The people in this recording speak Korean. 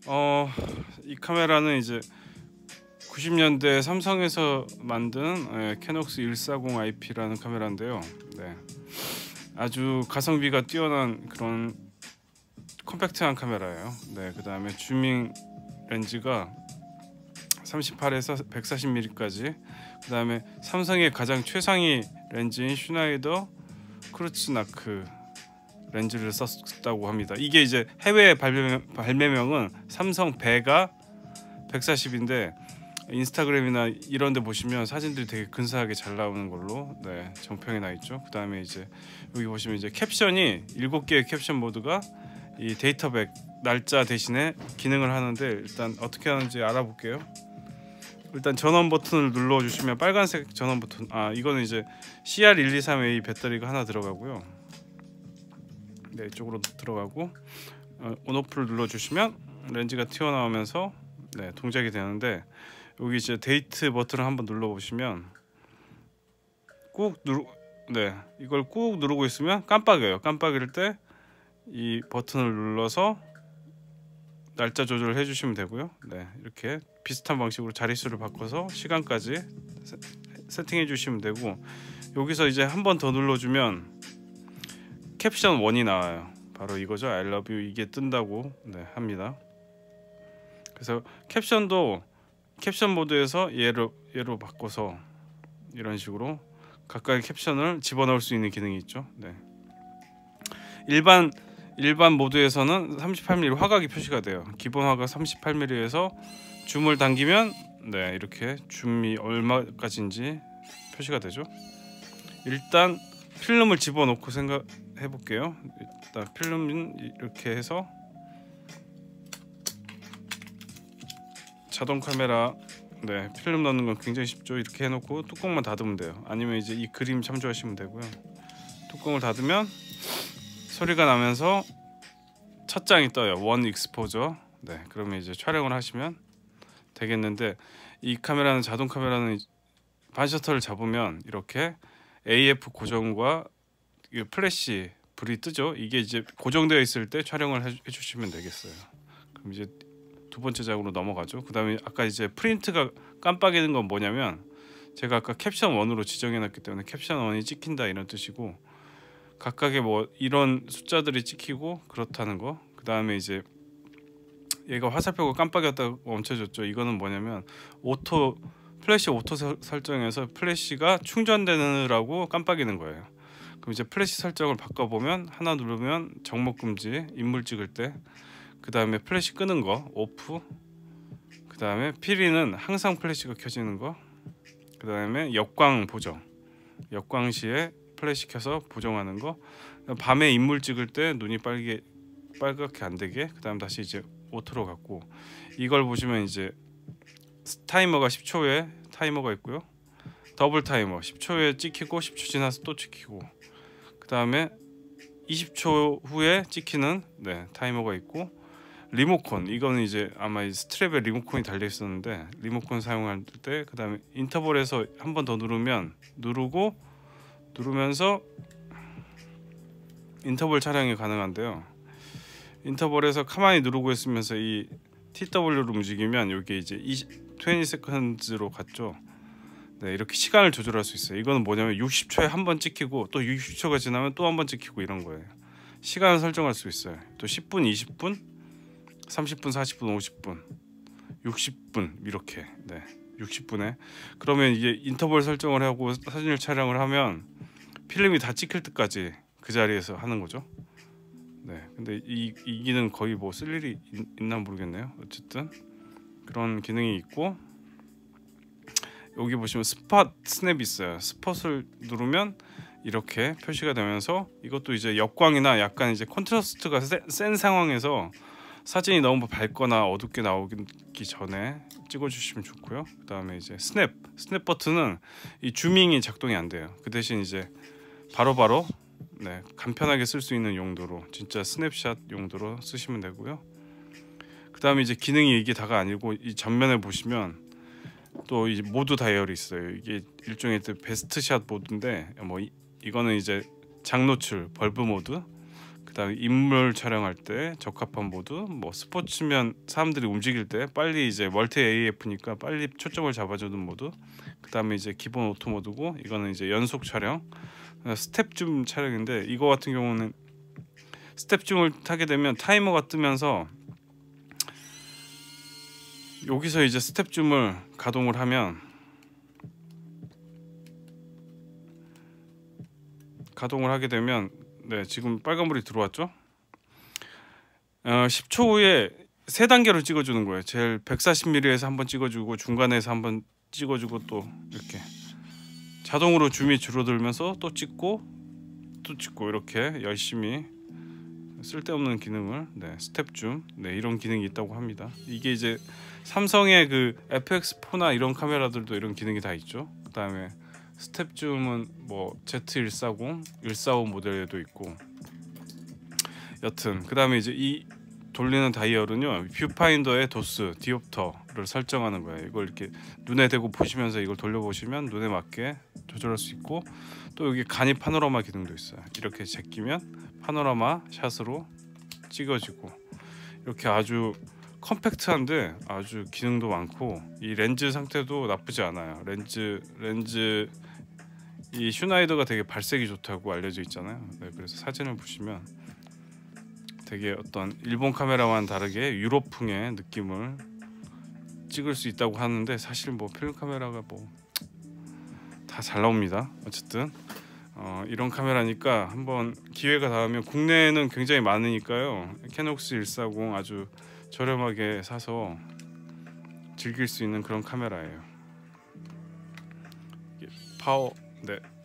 이 카메라는 이제 90년대 삼성에서 만든 캐녹스 140IP라는 카메라인데요. 네, 아주 가성비가 뛰어난 그런 컴팩트한 카메라예요. 네, 그 다음에 줌밍 렌즈가 38에서 140mm까지, 그 다음에 삼성의 가장 최상위 렌즈인 슈나이더 크루츠나크 렌즈를 썼다고 합니다. 이게 이제 해외 발매명은 삼성 베가 140인데 인스타그램이나 이런 데 보시면 사진들이 되게 근사하게 잘 나오는 걸로 네, 정평이 나 있죠. 그 다음에 이제 여기 보시면 이제 캡션이 7개의 캡션 모드가 이 데이터백 날짜 대신에 기능을 하는데, 일단 어떻게 하는지 알아볼게요. 일단 전원 버튼을 눌러 주시면 빨간색 전원 버튼, 이거는 이제 CR123A 배터리가 하나 들어가고요. 네, 이쪽으로 들어가고 온오프를 눌러 주시면 렌즈가 튀어나오면서 네, 동작이 되는데, 여기 이제 데이트 버튼을 한번 눌러 보시면 이걸 꾹 누르고 있으면 깜빡여요. 깜빡일 때 이 버튼을 눌러서 날짜 조절을 해주시면 되고요. 네, 이렇게 비슷한 방식으로 자릿수를 바꿔서 시간까지 세팅해 주시면 되고, 여기서 이제 한 번 더 눌러주면 캡션 1이 나와요. 바로 이거죠. I love you, 이게 뜬다고 네, 합니다. 그래서 캡션도 캡션 모드에서 얘로 바꿔서 이런 식으로 각각의 캡션을 집어넣을 수 있는 기능이 있죠. 네. 일반 모드에서는 38mm 화각이 표시가 돼요. 기본 화각 38mm에서 줌을 당기면 네, 이렇게 줌이 얼마까지인지 표시가 되죠. 일단 필름을 집어넣고 생각해 볼게요. 일단 필름은 이렇게 해서 자동 카메라 네, 필름 넣는 건 굉장히 쉽죠. 이렇게 해놓고 뚜껑만 닫으면 돼요. 아니면 이제 이 그림 참조하시면 되고요. 뚜껑을 닫으면 소리가 나면서 첫 장이 떠요. 원 익스포저. 네, 그러면 이제 촬영을 하시면 되겠는데, 이 카메라는 자동 카메라는 반셔터를 잡으면 이렇게 AF 고정과 플래시 불이 뜨죠. 이게 이제 고정되어 있을 때 촬영을 해주시면 되겠어요. 그럼 이제 두 번째 장으로 넘어가죠. 그 다음에 아까 이제 프린트가 깜빡이는 건 뭐냐면, 제가 아까 캡션 1으로 지정해놨기 때문에 캡션 1이 찍힌다 이런 뜻이고, 각각의 뭐 이런 숫자들이 찍히고 그렇다는 거. 그 다음에 이제 얘가 화살표가 깜빡였다가 멈춰졌죠. 이거는 뭐냐면 플래시 오토 설정에서 플래시가 충전되느라고 깜빡이는 거예요. 그럼 이제 플래시 설정을 바꿔보면 하나 누르면 정목 금지, 인물 찍을 때, 그 다음에 플래시 끄는 거 오프, 그 다음에 피리는 항상 플래시가 켜지는 거, 그 다음에 역광 보정, 역광 시에 플래시 켜서 보정하는 거, 밤에 인물 찍을 때 눈이 빨갛게 안 되게, 그 다음 다시 이제 오토로 갔고, 이걸 보시면 이제 타이머가 10초에 타이머가 있고요. 더블 타이머 10초에 찍히고 10초 지나서 또 찍히고, 그 다음에 20초 후에 찍히는 네, 타이머가 있고, 리모컨, 이거는 이제 아마 이 스트랩에 리모컨이 달려 있었는데 리모컨 사용할 때, 그 다음에 인터벌에서 한 번 더 누르면서 인터벌 촬영이 가능한데요. 인터벌에서 가만히 누르고 있으면서 이 TW를 움직이면 여기 이제 20세컨즈로 갔죠. 네, 이렇게 시간을 조절할 수 있어요. 이거는 뭐냐면 60초에 한 번 찍히고 또 60초가 지나면 또 한 번 찍히고 이런 거예요. 시간을 설정할 수 있어요. 또 10분, 20분, 30분, 40분, 50분, 60분 이렇게. 네, 60분에 그러면 이게 인터벌 설정을 하고 사진을 촬영을 하면 필름이 다 찍힐 때까지 그 자리에서 하는 거죠. 네, 근데 이 기능 거의 뭐 쓸 일이 있나 모르겠네요. 어쨌든 그런 기능이 있고, 여기 보시면 스팟 스냅이 있어요. 스팟을 누르면 이렇게 표시가 되면서, 이것도 이제 역광이나 약간 이제 컨트라스트가 센 상황에서 사진이 너무 밝거나 어둡게 나오기 전에 찍어주시면 좋고요. 그 다음에 이제 스냅 버튼은 이 줌밍이 작동이 안 돼요. 그 대신 이제 바로바로 네, 간편하게 쓸 수 있는 용도로, 진짜 스냅샷 용도로 쓰시면 되고요. 그 다음에 이제 기능이 이게 다가 아니고, 이 전면에 보시면 또 이 모드 다이얼이 있어요. 이게 일종의 베스트 샷 모드인데, 뭐 이거는 이제 장노출 벌브 모드, 그다음에 인물 촬영할 때 적합한 모드, 뭐 스포츠면 사람들이 움직일 때 빨리 이제 멀티 AF니까 빨리 초점을 잡아주는 모드. 그다음에 이제 기본 오토 모드고, 이거는 이제 연속 촬영, 스텝 줌 촬영인데, 이거 같은 경우는 스텝 줌을 타게 되면 타이머가 뜨면서 여기서 이제 스텝 줌을 가동을 하면, 가동을 하게 되면, 네, 지금 빨간불이 들어왔죠? 10초 후에 세 단계로 찍어주는 거예요. 제일 140mm에서 한번 찍어주고, 중간에서 한번 찍어주고, 또 이렇게 자동으로 줌이 줄어들면서 또 찍고 또 찍고, 이렇게 열심히 쓸데없는 기능을, 네, 스텝 줌, 네, 이런 기능이 있다고 합니다. 이게 이제 삼성의 그 FX4나 이런 카메라들도 이런 기능이 다 있죠. 그 다음에 스텝 줌은 뭐 Z140, 145 모델에도 있고, 여튼 그 다음에 이제 이 돌리는 다이얼은요, 뷰파인더의 도스, 디옵터를 설정하는 거예요. 이걸 이렇게 눈에 대고 보시면서 이걸 돌려보시면 눈에 맞게 조절할 수 있고, 또 여기 간이 파노라마 기능도 있어요. 이렇게 제끼면 파노라마 샷으로 찍어지고, 이렇게 아주 컴팩트한데 아주 기능도 많고, 이 렌즈 상태도 나쁘지 않아요. 렌즈 이 슈나이더가 되게 발색이 좋다고 알려져 있잖아요. 네, 그래서 사진을 보시면 되게 어떤 일본 카메라와는 다르게 유럽풍의 느낌을 찍을 수 있다고 하는데, 사실 뭐 필름 카메라가 뭐 다 잘 나옵니다. 어쨌든 이런 카메라니까 한번 기회가 닿으면, 국내에는 굉장히 많으니까요, 캐녹스 140 아주 저렴하게 사서 즐길 수 있는 그런 카메라예요. 파워, 네.